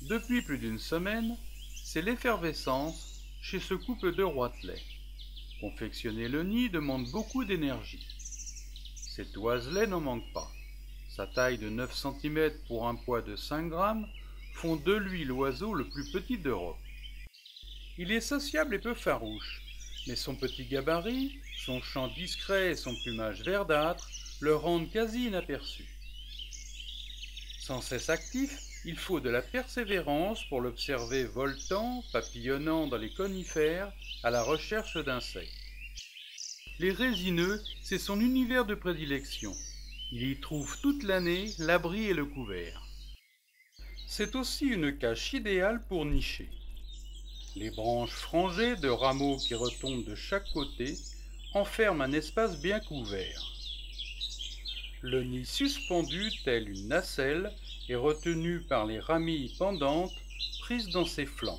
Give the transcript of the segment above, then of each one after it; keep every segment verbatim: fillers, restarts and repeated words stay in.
Depuis plus d'une semaine, c'est l'effervescence chez ce couple de roitelets. Confectionner le nid demande beaucoup d'énergie. Cet oiselet n'en manque pas. Sa taille de neuf centimètres pour un poids de cinq grammes font de lui l'oiseau le plus petit d'Europe. Il est sociable et peu farouche, mais son petit gabarit, son chant discret et son plumage verdâtre le rendent quasi inaperçu. Sans cesse actif, il faut de la persévérance pour l'observer voltant, papillonnant dans les conifères à la recherche d'insectes. Les résineux, c'est son univers de prédilection. Il y trouve toute l'année l'abri et le couvert. C'est aussi une cache idéale pour nicher. Les branches frangées de rameaux qui retombent de chaque côté enferment un espace bien couvert. Le nid suspendu tel une nacelle est retenu par les ramilles pendantes prises dans ses flancs.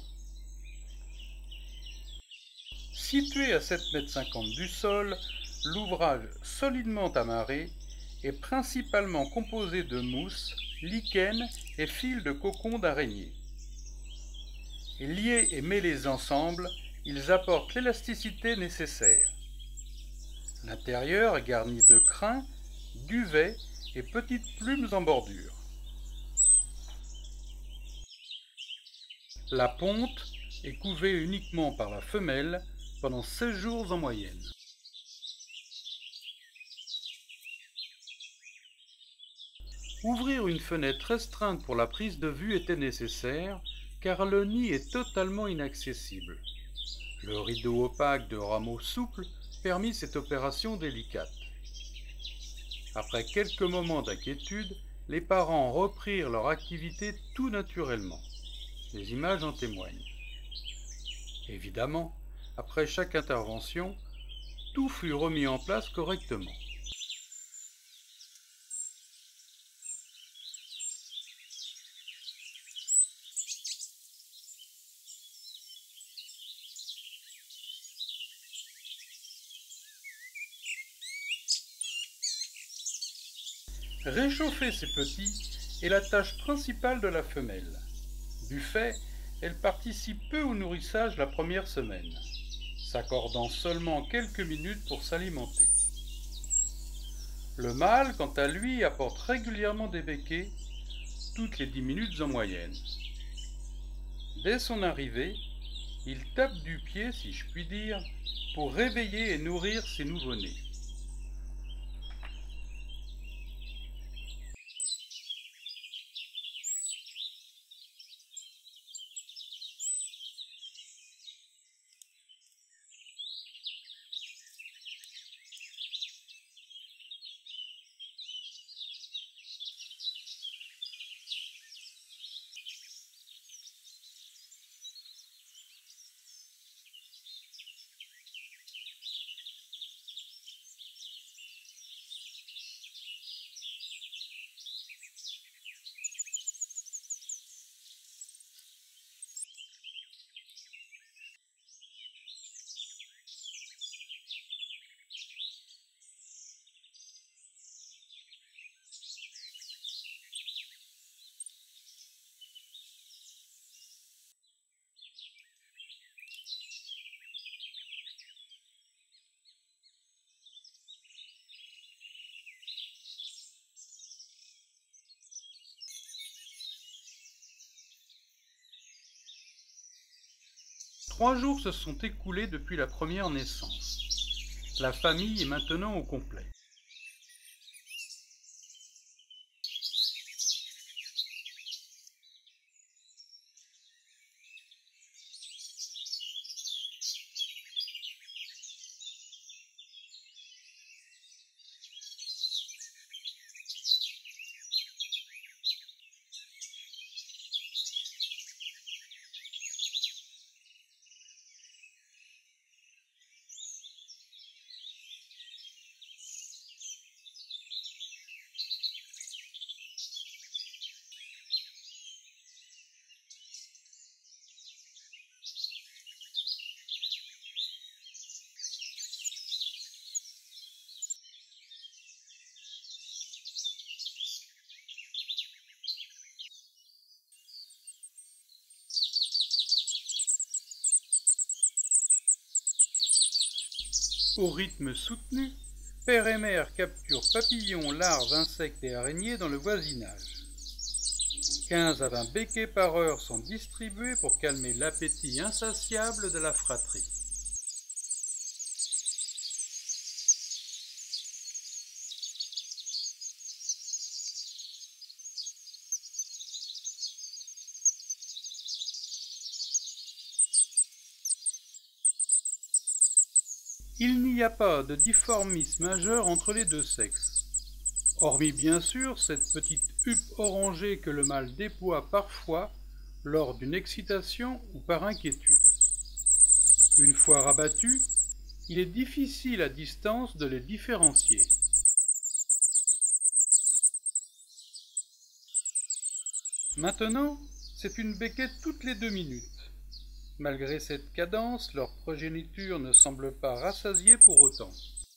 Situé à sept mètres cinquante du sol, l'ouvrage solidement amarré est principalement composé de mousse, lichen et fils de cocon d'araignée. Liés et mêlés ensemble, ils apportent l'élasticité nécessaire. L'intérieur est garni de crins, duvets et petites plumes en bordure. La ponte est couvée uniquement par la femelle pendant seize jours en moyenne. Ouvrir une fenêtre restreinte pour la prise de vue était nécessaire car le nid est totalement inaccessible. Le rideau opaque de rameaux souples permit cette opération délicate. Après quelques moments d'inquiétude, les parents reprirent leur activité tout naturellement. Les images en témoignent. Évidemment, après chaque intervention, tout fut remis en place correctement. Réchauffer ces petits est la tâche principale de la femelle. Du fait, elle participe peu au nourrissage la première semaine, s'accordant seulement quelques minutes pour s'alimenter. Le mâle, quant à lui, apporte régulièrement des becquets, toutes les dix minutes en moyenne. Dès son arrivée, il tape du pied, si je puis dire, pour réveiller et nourrir ses nouveau-nés. Trois jours se sont écoulés depuis la première naissance. La famille est maintenant au complet. Au rythme soutenu, père et mère capturent papillons, larves, insectes et araignées dans le voisinage. quinze à vingt becquets par heure sont distribués pour calmer l'appétit insatiable de la fratrie. Il n'y a pas de difformisme majeur entre les deux sexes, hormis bien sûr cette petite huppe orangée que le mâle déploie parfois lors d'une excitation ou par inquiétude. Une fois rabattus, il est difficile à distance de les différencier. Maintenant, c'est une becquette toutes les deux minutes. Malgré cette cadence, leur progéniture ne semble pas rassasiée pour autant.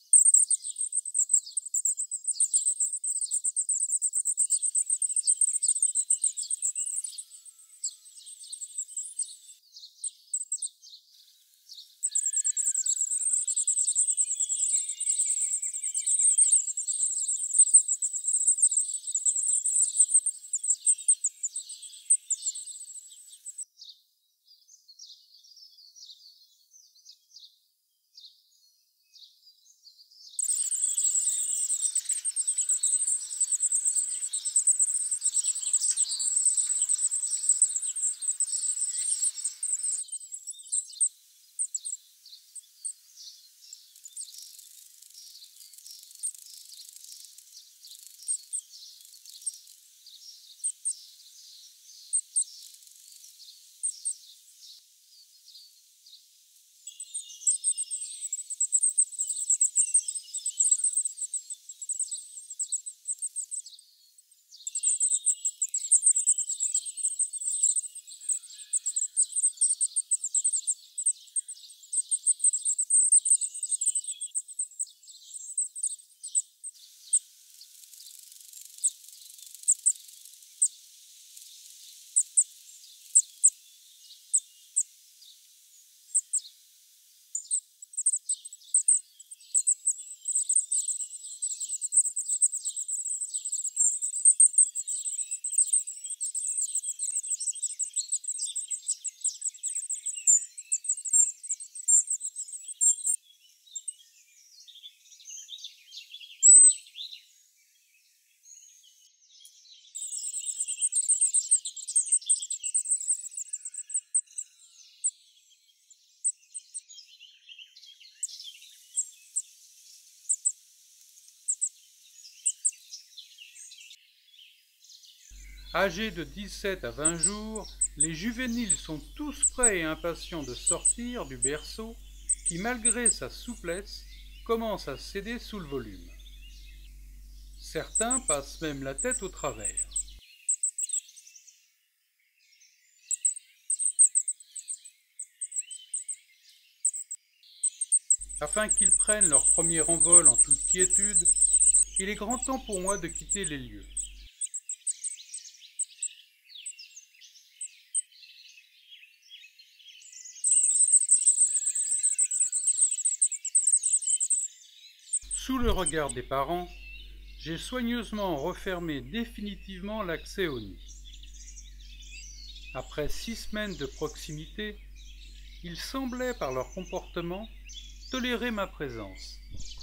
Âgés de dix-sept à vingt jours, les juvéniles sont tous prêts et impatients de sortir du berceau qui, malgré sa souplesse, commence à céder sous le volume. Certains passent même la tête au travers. Afin qu'ils prennent leur premier envol en toute quiétude, il est grand temps pour moi de quitter les lieux. Sous le regard des parents, j'ai soigneusement refermé définitivement l'accès au nid. Après six semaines de proximité, ils semblaient par leur comportement tolérer ma présence.